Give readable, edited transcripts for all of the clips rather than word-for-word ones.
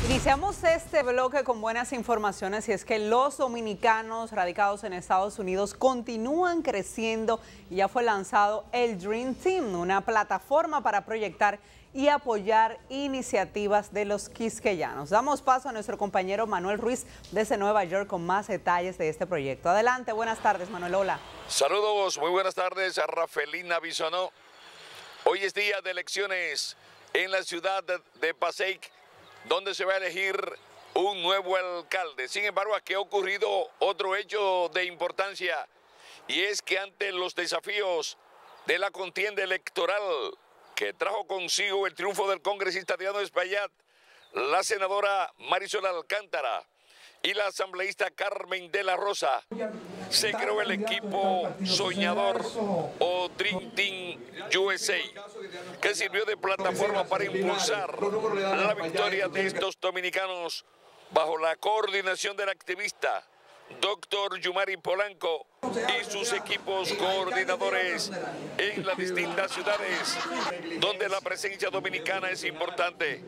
Iniciamos este bloque con buenas informaciones y es que los dominicanos radicados en Estados Unidos continúan creciendo y ya fue lanzado el Dream Team, una plataforma para proyectar y apoyar iniciativas de los quisqueyanos. Damos paso a nuestro compañero Manuel Ruiz desde Nueva York con más detalles de este proyecto. Adelante, buenas tardes, Manuel. Hola. Saludos, muy buenas tardes a Rafelina Bisonó. Hoy es día de elecciones en la ciudad de Passaic, donde se va a elegir un nuevo alcalde. Sin embargo, aquí ha ocurrido otro hecho de importancia, y es que ante los desafíos de la contienda electoral que trajo consigo el triunfo del congresista Diano Espaillat, la senadora Marisol Alcántara y la asambleísta Carmen de la Rosa, se creó el equipo soñador o Dream Team USA, que sirvió de plataforma para impulsar la victoria de estos dominicanos bajo la coordinación del activista Dr. Yumari Polanco y sus equipos coordinadores en las distintas ciudades donde la presencia dominicana es importante.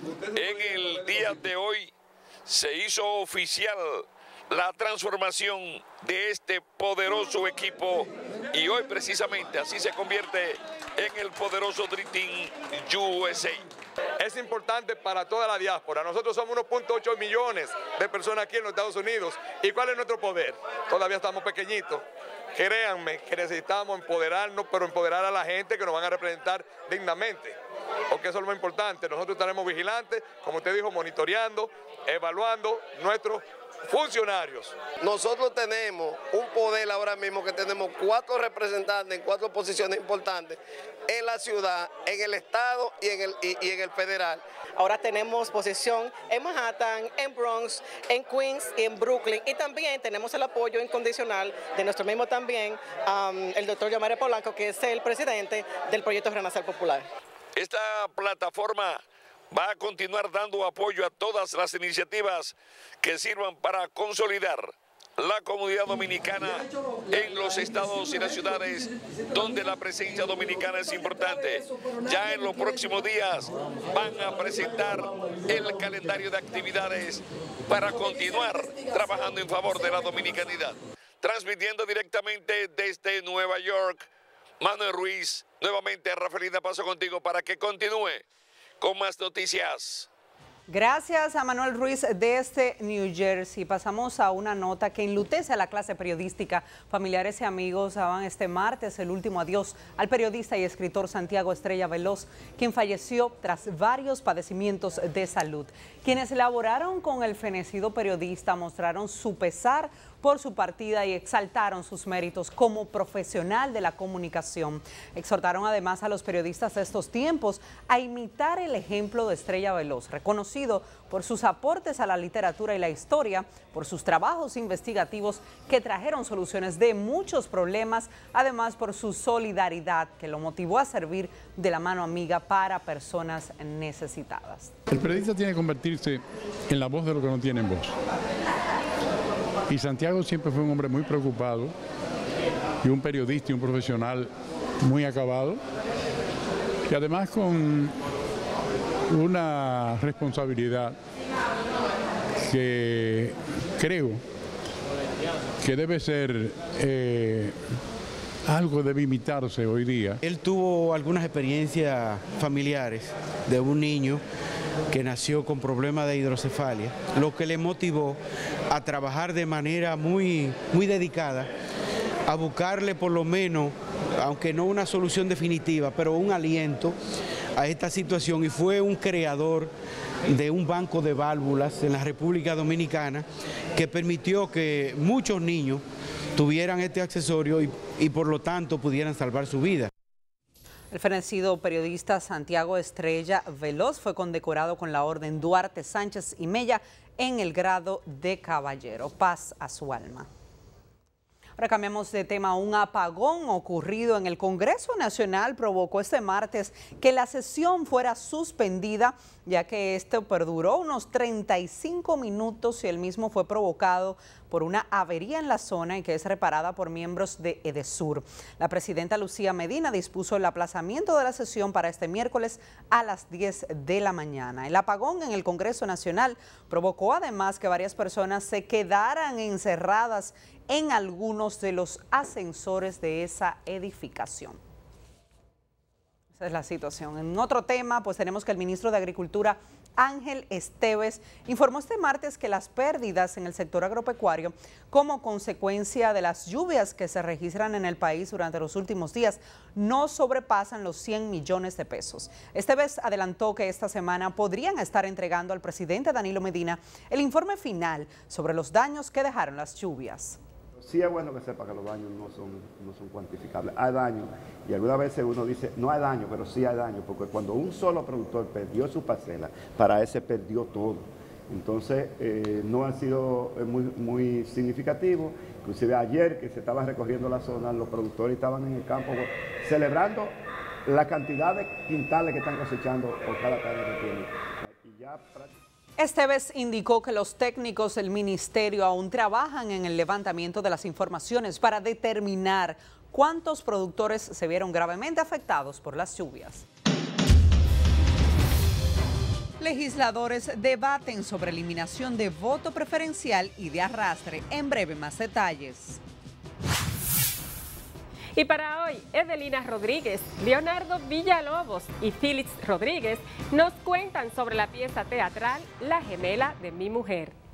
En el día de hoy se hizo oficial la transformación de este poderoso equipo y hoy precisamente así se convierte en el poderoso Dream Team USA. Es importante para toda la diáspora. Nosotros somos 1.8 millones de personas aquí en los Estados Unidos. ¿Y cuál es nuestro poder? Todavía estamos pequeñitos. Créanme que necesitamos empoderarnos, pero empoderar a la gente que nos van a representar dignamente. Porque eso es lo más importante. Nosotros estaremos vigilantes, como usted dijo, monitoreando, evaluando nuestros funcionarios. Nosotros tenemos un poder ahora mismo que tenemos 4 representantes en 4 posiciones importantes en la ciudad, en el estado y en el federal. Ahora tenemos posición en Manhattan, en Bronx, en Queens y en Brooklyn, y también tenemos el apoyo incondicional de nuestro mismo también, el doctor Yumari Polanco, que es el presidente del proyecto Renacer Popular. Esta plataforma va a continuar dando apoyo a todas las iniciativas que sirvan para consolidar la comunidad dominicana en los estados y las ciudades donde la presencia dominicana es importante. Ya en los próximos días van a presentar el calendario de actividades para continuar trabajando en favor de la dominicanidad. Transmitiendo directamente desde Nueva York, Manuel Ruiz. Nuevamente, Rafelina, paso contigo para que continúe con más noticias. Gracias a Manuel Ruiz desde New Jersey. Pasamos a una nota que enlutece a la clase periodística. Familiares y amigos daban este martes el último adiós al periodista y escritor Santiago Estrella Veloz, quien falleció tras varios padecimientos de salud. Quienes laboraron con el fenecido periodista mostraron su pesar por su partida y exaltaron sus méritos como profesional de la comunicación. Exhortaron además a los periodistas de estos tiempos a imitar el ejemplo de Estrella Veloz, reconocido por sus aportes a la literatura y la historia, por sus trabajos investigativos que trajeron soluciones de muchos problemas, además por su solidaridad que lo motivó a servir de la mano amiga para personas necesitadas. El periodista tiene que convertirse en la voz de los que no tienen voz. Y Santiago siempre fue un hombre muy preocupado y un periodista y un profesional muy acabado, y además con una responsabilidad que creo que debe ser algo debe imitarse hoy día. Él tuvo algunas experiencias familiares de un niño que nació con problemas de hidrocefalia, lo que le motivó a trabajar de manera muy dedicada, a buscarle por lo menos, aunque no una solución definitiva, pero un aliento a esta situación, y fue un creador de un banco de válvulas en la República Dominicana que permitió que muchos niños tuvieran este accesorio y por lo tanto pudieran salvar su vida. El fenecido periodista Santiago Estrella Veloz fue condecorado con la Orden Duarte Sánchez y Mella en el grado de caballero. Paz a su alma. Ahora cambiamos de tema. Un apagón ocurrido en el Congreso Nacional provocó este martes que la sesión fuera suspendida, ya que esto perduró unos 35 minutos y el mismo fue provocado por una avería en la zona y que es reparada por miembros de EDESUR. La presidenta Lucía Medina dispuso el aplazamiento de la sesión para este miércoles a las 10 de la mañana. El apagón en el Congreso Nacional provocó además que varias personas se quedaran encerradas en algunos de los ascensores de esa edificación. Esa es la situación. En otro tema, pues tenemos que el ministro de Agricultura, Ángel Esteves, informó este martes que las pérdidas en el sector agropecuario como consecuencia de las lluvias que se registran en el país durante los últimos días no sobrepasan los 100 millones de pesos. Esteves adelantó que esta semana podrían estar entregando al presidente Danilo Medina el informe final sobre los daños que dejaron las lluvias. Sí es bueno que sepa que los daños no son cuantificables. Hay daño y algunas veces uno dice no hay daño, pero sí hay daño, porque cuando un solo productor perdió su parcela, para ese perdió todo. Entonces no ha sido muy significativo. Inclusive ayer que se estaba recorriendo la zona, los productores estaban en el campo celebrando la cantidad de quintales que están cosechando por cada cadena que tienen. Y ya Esteves indicó que los técnicos del ministerio aún trabajan en el levantamiento de las informaciones para determinar cuántos productores se vieron gravemente afectados por las lluvias. Legisladores debaten sobre eliminación de voto preferencial y de arrastre. En breve, más detalles. Y para hoy, Edelina Rodríguez, Leonardo Villalobos y Félix Rodríguez nos cuentan sobre la pieza teatral La gemela de mi mujer.